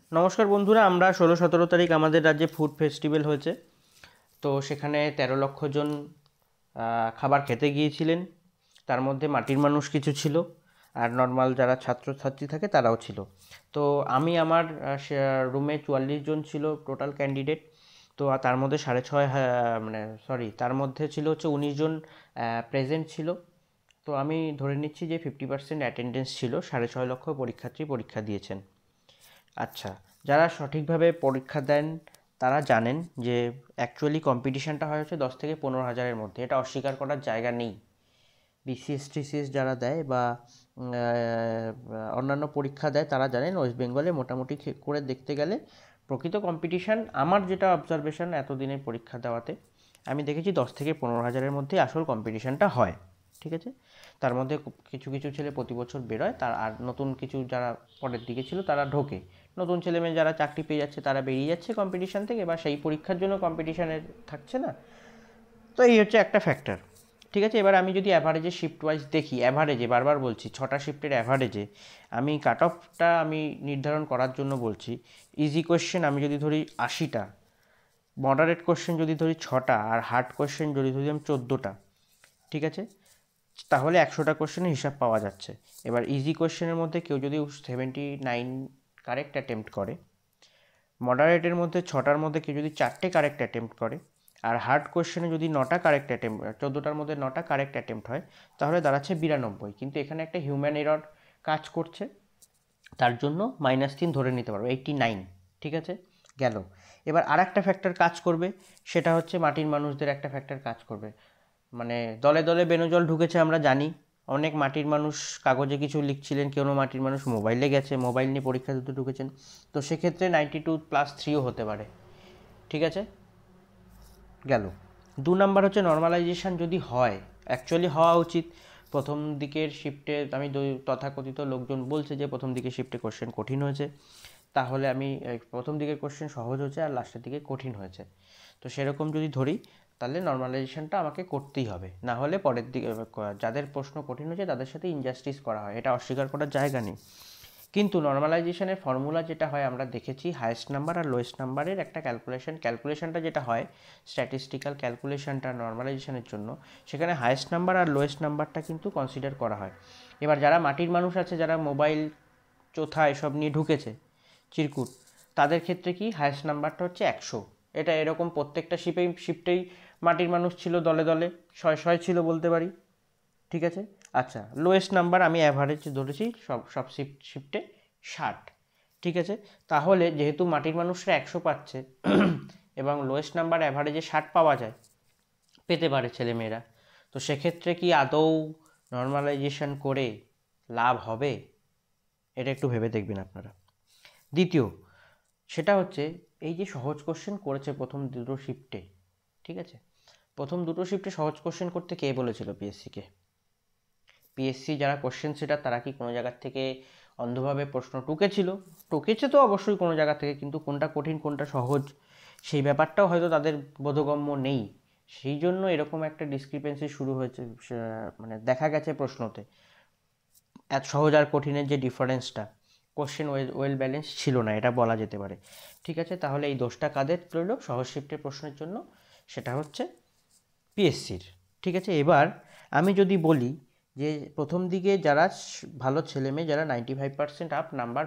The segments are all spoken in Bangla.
নমস্কার বন্ধুরা, আমরা 16-17 তারিখ আমাদের রাজ্যে ফুড ফেস্টিভ্যাল হয়েছে। তো সেখানে 13 লক্ষ জন খাবার খেতে গিয়েছিলেন। তার মধ্যে মাটির মানুষ কিছু ছিল, আর নর্মাল যারা ছাত্রছাত্রী থাকে তারাও ছিল। তো আমি আমার রুমে 44 জন ছিল টোটাল ক্যান্ডিডেট। তো তার মধ্যে 6.5 তার মধ্যে ছিল হচ্ছে 19 জন প্রেজেন্ট ছিল। তো আমি ধরে নিচ্ছি যে 50% অ্যাটেন্ডেন্স ছিল। 6.5 লক্ষ পরীক্ষার্থী পরীক্ষা দিয়েছেন। আচ্ছা, যারা সঠিকভাবে পরীক্ষা দেন তারা জানেন যে অ্যাকচুয়ালি কম্পিটিশানটা হয় হচ্ছে 10 থেকে 15 হাজারের মধ্যে। এটা অস্বীকার করার জায়গা নেই। বিসিএস টিসিএস যারা দেয় বা অন্যান্য পরীক্ষা দেয় তারা জানেন ওয়েস্ট বেঙ্গলে মোটামুটি করে দেখতে গেলে প্রকৃত কম্পিটিশান, আমার যেটা অবজারভেশন এতদিনের পরীক্ষা দেওয়াতে আমি দেখেছি 10 থেকে 15 হাজারের মধ্যে আসল কম্পিটিশানটা হয়। ঠিক আছে, তার মধ্যে কিছু কিছু ছেলে প্রতি বছর বেরোয়, তার আর নতুন কিছু যারা পরের দিকে ছিল তারা ঢোকে। নতুন ছেলেমেয়ে যারা চাকরি পেয়ে যাচ্ছে তারা বেরিয়ে যাচ্ছে কম্পিটিশান থেকে, বা সেই পরীক্ষার জন্য কম্পিটিশানে থাকছে না। তো এই হচ্ছে একটা ফ্যাক্টর। ঠিক আছে, এবার আমি যদি অ্যাভারেজে শিফট ওয়াইজ দেখি, অ্যাভারেজে বারবার বলছি 6টা শিফটের অ্যাভারেজে আমি কাট অফটা আমি নির্ধারণ করার জন্য বলছি। ইজি কোয়েশ্চেন আমি যদি ধরি 80টা, মডারেট কোয়েশ্চেন যদি ধরি 6টা, আর হার্ড কোয়েশ্চেন যদি ধরি আমি 14টা। ঠিক আছে, তাহলে 100টা কোয়েশ্চেনের হিসাব পাওয়া যাচ্ছে। এবার ইজি কোয়েশ্চেনের মধ্যে কেউ যদি 79 কারেক্ট অ্যাটেম্প্ট করে, মডারেটের মধ্যে 6টার মধ্যে কেউ যদি 4টে কারেক্ট অ্যাটেম্প্ট করে, আর হার্ড কোয়েশ্চেনে যদি 9টা কারেক্ট অ্যাটেম্প্ট, 14টার মধ্যে 9টা কারেক্ট অ্যাটেম্প্ট হয়, তাহলে দাঁড়াচ্ছে 92। কিন্তু এখানে একটা হিউম্যান এরর কাজ করছে, তার জন্য -3 ধরে নিতে পারবো, 89। ঠিক আছে, গেল। এবার আর একটা ফ্যাক্টর কাজ করবে, সেটা হচ্ছে মাটির মানুষদের একটা ফ্যাক্টর কাজ করবে। মানে দলে দলে বেনজল ঢুকেছে আমরা জানি। অনেক মাটির মানুষ কাগজে কিছু লিখছিলেন, কেউ মাটির মানুষ মোবাইলে গেছে, মোবাইল নিয়ে পরীক্ষা দিতে ঢুকেছেন। তো সেক্ষেত্রে 92+3ও হতে পারে। ঠিক আছে, গেল। 2 নাম্বার হচ্ছে নর্মালাইজেশন যদি হয়, অ্যাকচুয়ালি হওয়া উচিত। প্রথম দিকের শিফটে আমি তথাকথিত লোকজন বলছে যে প্রথম দিকের শিফটে কোশ্চেন কঠিন হয়েছে, তাহলে আমি প্রথম দিকের কোশ্চেন সহজ হয়েছে আর লাস্টের দিকে কঠিন হয়েছে। তো সেরকম যদি ধরি তাহলে নর্মালাইজেশনটা আমাকে করতেই হবে, না হলে পরের দিকে যাদের প্রশ্ন কঠিন হয়েছে তাদের সাথে ইনজাস্টিস করা হয়, এটা অস্বীকার করার জায়গা নেই। কিন্তু নর্মালাইজেশনের ফর্মুলা যেটা হয় আমরা দেখেছি, হায়েস্ট নাম্বার আর লোয়েস্ট নাম্বারের একটা ক্যালকুলেশনটা যেটা হয়, স্ট্যাটিস্টিক্যাল ক্যালকুলেশনটা নর্মালাইজেশনের জন্য, সেখানে হায়েস্ট নাম্বার আর লোয়েস্ট নাম্বারটা কিন্তু কনসিডার করা হয়। এবার যারা মাটির মানুষ আছে, যারা মোবাইল চোথা এসব নিয়ে ঢুকেছে চিরকুট, তাদের ক্ষেত্রে কি হায়েস্ট নাম্বারটা হচ্ছে 100। এটা এরকম প্রত্যেকটা শিফটেই মাটির মানুষ ছিল দলে দলে, 100 ছিল বলতে পারি। ঠিক আছে, আচ্ছা, লোয়েস্ট নাম্বার আমি অ্যাভারেজ ধরেছি সব শিফটে 60। ঠিক আছে, তাহলে যেহেতু মাটির মানুষরা 100 পাচ্ছে এবং লোয়েস্ট নাম্বার অ্যাভারেজে 60 পাওয়া যায়, পেতে পারে ছেলেমেয়েরা, তো সেক্ষেত্রে কি আদৌ নর্মালাইজেশন করে লাভ হবে? এটা একটু ভেবে দেখবেন আপনারা। দ্বিতীয়, সেটা হচ্ছে এই যে সহজ কোশ্চেন করেছে প্রথম দুটো শিফটে, ঠিক আছে, প্রথম দুটো শিফটে সহজ কোশ্চেন করতে কে বলেছিল পিএসসিকে? পিএসসি যারা কোশ্চেন সেটার, তারা কি কোনো জায়গার থেকে অন্ধভাবে প্রশ্ন টুকেছে তো অবশ্যই কোনো জায়গা থেকে, কিন্তু কোনটা কঠিন কোনটা সহজ সেই ব্যাপারটাও হয়তো তাদের বোধগম্য নেই। সেই জন্য এরকম একটা ডিসক্রিপেন্সি শুরু হয়েছে, মানে দেখা গেছে প্রশ্নতে এত সহজ আর কঠিনের যে ডিফারেন্সটা, কোশ্চেন ওয়েল ব্যালেন্স ছিল না, এটা বলা যেতে পারে। ঠিক আছে, তাহলে এই দোষটা কাদের রইল সহজ শিফটের প্রশ্নের জন্য? সেটা হচ্ছে পিএসসির। ঠিক আছে, এবার আমি যদি বলি যে প্রথম দিকে যারা ভালো ছেলেমেয়ে, যারা 95% আপ নাম্বার,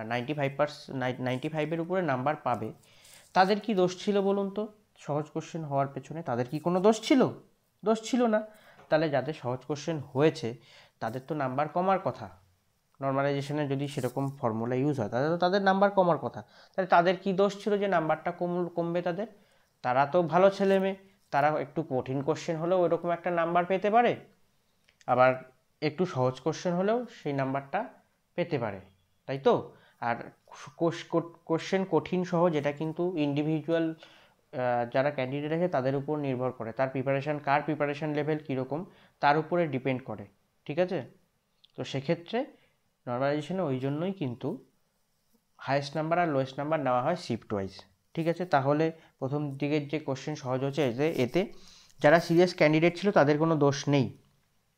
95%, 95-এর উপরে নাম্বার পাবে, তাদের কি দোষ ছিল বলুন তো? সহজ কোশ্চেন হওয়ার পেছনে তাদের কি কোনো দোষ ছিল? দোষ ছিল না। তাহলে যাদের সহজ কোশ্চেন হয়েছে তাদের তো নাম্বার কমার কথা। নর্মালাইজেশনে যদি সেরকম ফর্মুলা ইউজ হয় তাহলে তো তাদের নাম্বার কমার কথা। তাহলে তাদের কি দোষ ছিল যে নাম্বারটা কমবে তাদের? তারা তো ভালো ছেলে মেয়ে, তারা একটু কঠিন কোশ্চেন হলেও এরকম একটা নাম্বার পেতে পারে, আবার একটু সহজ কোশ্চেন হলেও সেই নাম্বারটা পেতে পারে, তাই তো? আর কোশ্চেন কঠিন সহজ এটা কিন্তু ইন্ডিভিজুয়াল যারা ক্যান্ডিডেট আছে তাদের উপর নির্ভর করে, তার প্রিপারেশান লেভেল কীরকম তার উপরে ডিপেন্ড করে। ঠিক আছে, তো সেক্ষেত্রে নর্মালাইজেশনে ওই জন্যই কিন্তু হায়েস্ট নাম্বার আর লোয়েস্ট নাম্বার নেওয়া হয় শিফট ওয়াইজ। ঠিক আছে, তাহলে প্রথম দিকের যে কোশ্চেন সহজ হচ্ছে, এতে যারা সিরিয়াস ক্যান্ডিডেট ছিল তাদের কোনো দোষ নেই।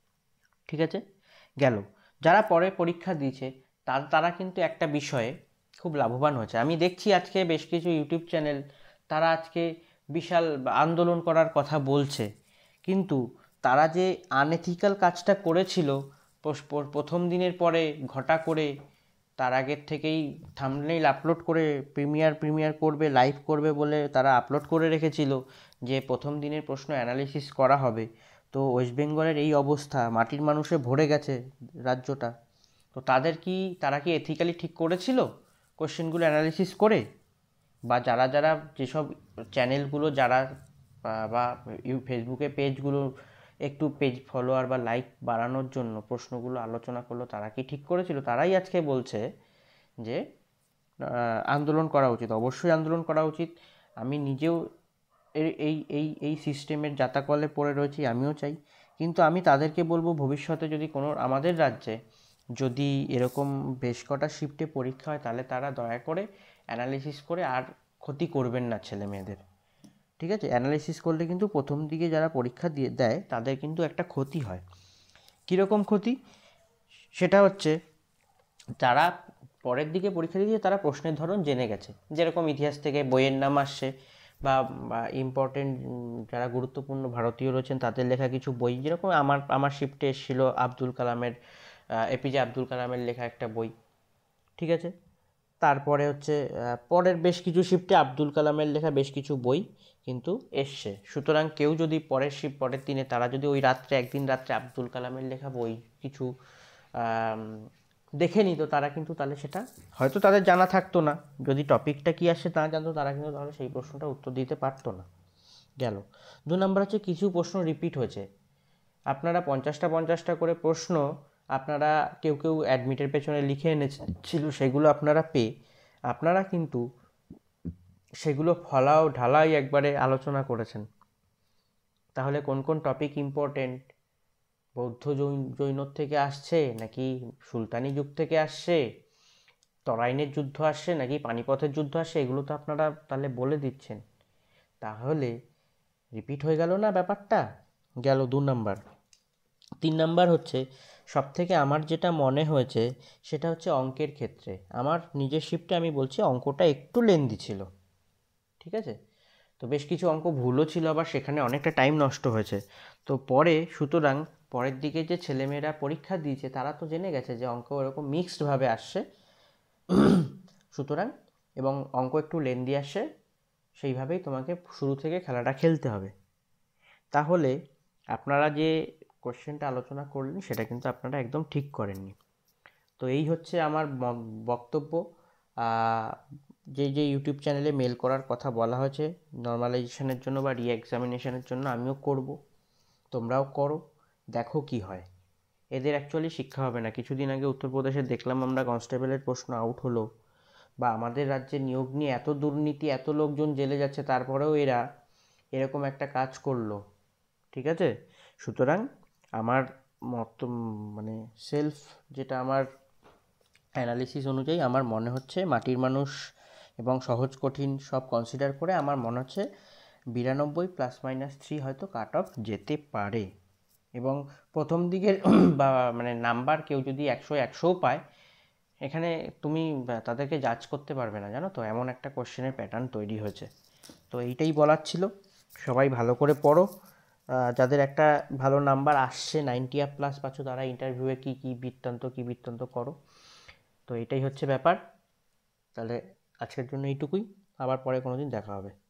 ঠিক আছে, গেল। যারা পরে পরীক্ষা দিয়েছে তারা কিন্তু একটা বিষয়ে খুব লাভবান হয়েছে। আমি দেখছি আজকে বেশ কিছু ইউটিউব চ্যানেল তারা আজকে বিশাল আন্দোলন করার কথা বলছে, কিন্তু তারা যে আনএথিক্যাল কাজটা করেছিল প্রথম দিনের পরে ঘটা করে, তার আগের থেকেই থাম্বনেইল আপলোড করে প্রিমিয়ার করবে, লাইভ করবে বলে তারা আপলোড করে রেখেছিল যে প্রথম দিনের প্রশ্ন অ্যানালিসিস করা হবে। তো ওয়েস্ট বেঙ্গলের এই অবস্থা, মাটির মানুষে ভরে গেছে রাজ্যটা। তো তারা কি এথিক্যালি ঠিক করেছিল কোশ্চেনগুলো অ্যানালিসিস করে? বা যারা যেসব চ্যানেলগুলো বা ফেসবুকে পেজগুলো একটু পেজ ফলোয়ার বা লাইক বাড়ানোর জন্য প্রশ্নগুলো আলোচনা করলো, তারা কি ঠিক করেছিল? তারাই আজকে বলছে যে আন্দোলন করা উচিত। অবশ্যই আন্দোলন করা উচিত। আমি নিজেও এই সিস্টেমের জাতাকলে পড়ে রয়েছি, আমিও চাই। কিন্তু আমি তাদেরকে বলবো, ভবিষ্যতে যদি কোনো আমাদের রাজ্যে যদি এরকম বেশ কটা শিফটে পরীক্ষা হয়, তাহলে তারা দয়া করে অ্যানালিসিস করে আর ক্ষতি করবেন না ছেলে মেয়েদের। ঠিক আছে? অ্যানালিসিস করলে কিন্তু প্রথম দিকে যারা পরীক্ষা দেয় তাদের কিন্তু একটা ক্ষতি হয়। কীরকম ক্ষতি? সেটা হচ্ছে, যারা পরের দিকে পরীক্ষা দিয়ে তারা প্রশ্নের ধরন জেনে গেছে, যেরকম ইতিহাস থেকে বইয়ের নাম আসছে বা ইম্পর্টেন্ট যারা গুরুত্বপূর্ণ ভারতীয় রয়েছেন তাদের লেখা কিছু বই, যেরকম আমার শিফটে এসেছিলো এপিজে আব্দুল কালামের লেখা একটা বই। ঠিক আছে? তারপরে হচ্ছে পরের বেশ কিছু শিফটে আব্দুল কালামের লেখা বেশ কিছু বই কিন্তু এসছে। সুতরাং কেউ যদি পরের দিনে তারা যদি ওই একদিন রাত্রে আব্দুল কালামের লেখা বই কিছু দেখে নিত, তারা কিন্তু তাহলে সেটা হয়তো তাদের জানা থাকতো না। যদি টপিকটা কী আসছে তা জানতো, তারা কিন্তু তাহলে সেই প্রশ্নটা উত্তর দিতে পারতো না। গেল। 2 নম্বর হচ্ছে, কিছু প্রশ্ন রিপিট হয়েছে। আপনারা 50টা করে প্রশ্ন আপনারা কেউ অ্যাডমিটের পেছনে লিখে এনেছিল, সেগুলো আপনারা পেয়ে আপনারা কিন্তু সেগুলো ফলাও ঢালাই একবারে আলোচনা করেছেন। তাহলে কোন কোন টপিক ইম্পর্টেন্ট, বৌদ্ধ জৈনর থেকে আসছে নাকি সুলতানি যুগ থেকে আসছে, তরাইনের যুদ্ধ আসছে নাকি পানিপথের যুদ্ধ আসছে, এগুলো তো আপনারা তাহলে বলে দিচ্ছেন। তাহলে রিপিট হয়ে গেল না ব্যাপারটা? গেল 2 নাম্বার। 3 নাম্বার হচ্ছে, সবথেকে আমার যেটা মনে হয়েছে সেটা হচ্ছে অঙ্কের ক্ষেত্রে। আমার নিজের শিফটে আমি বলছি, অঙ্কটা একটু লেন্দি ছিল। ঠিক আছে? তো বেশ কিছু অঙ্ক ভুলও ছিল, আবার সেখানে অনেকটা টাইম নষ্ট হয়েছে। তো সুতরাং পরের দিকে যে ছেলেমেয়েরা পরীক্ষা দিয়েছে তারা তো জেনে গেছে যে অঙ্ক এরকম মিক্সডভাবে আসছে। সুতরাং এবং অঙ্ক একটু লেন্দি আসে, সেইভাবেই তোমাকে শুরু থেকে খেলাটা খেলতে হবে। তাহলে আপনারা যে কোশ্চেনটা আলোচনা করলেন সেটা কিন্তু আপনারা একদম ঠিক করেননি। তো এই হচ্ছে আমার বক্তব্য। যে ইউটিউব চ্যানেলে মেল করার কথা বলা হয়েছে নর্মালাইজেশনের জন্য বা এক্সামিনেশনের জন্য, আমিও করব, তোমরাও করো, দেখো কি হয়। এদের অ্যাকচুয়ালি শিক্ষা হবে না। কিছুদিন আগে উত্তরপ্রদেশে দেখলাম আমরা, কনস্টেবলের প্রশ্ন আউট হলো, বা আমাদের রাজ্যে নিয়োগ নিয়ে এত দুর্নীতি, এত লোকজন জেলে যাচ্ছে, তারপরেও এরা এরকম একটা কাজ করলো। ঠিক আছে? সুতরাং আমার মানে যেটা আমার অ্যানালিসিস অনুযায়ী আমার মনে হচ্ছে, মাটির মানুষ এবং সহজ কঠিন সব কনসিডার করে আমার মনে হচ্ছে 92 +- 3 হয়তো কাট অফ যেতে পারে। এবং প্রথম দিকের বা মানে নাম্বার কেউ যদি 100ও পায়, এখানে তুমি তাদেরকে জাজ করতে পারবে না, জানো তো, এমন একটা কোশ্চেনের প্যাটার্ন তৈরি হয়েছে। তো এইটাই বলার ছিল। সবাই ভালো করে পড়ো। যাদের একটা ভালো নাম্বার আসছে, 90+ পাচ্ছ, তারা ইন্টারভিউয়ে কী বৃত্তান্ত করো। তো এটাই হচ্ছে ব্যাপার। তাহলে আজকের জন্য এইটুকুই, আবার পরে কোনো দিন দেখা হবে।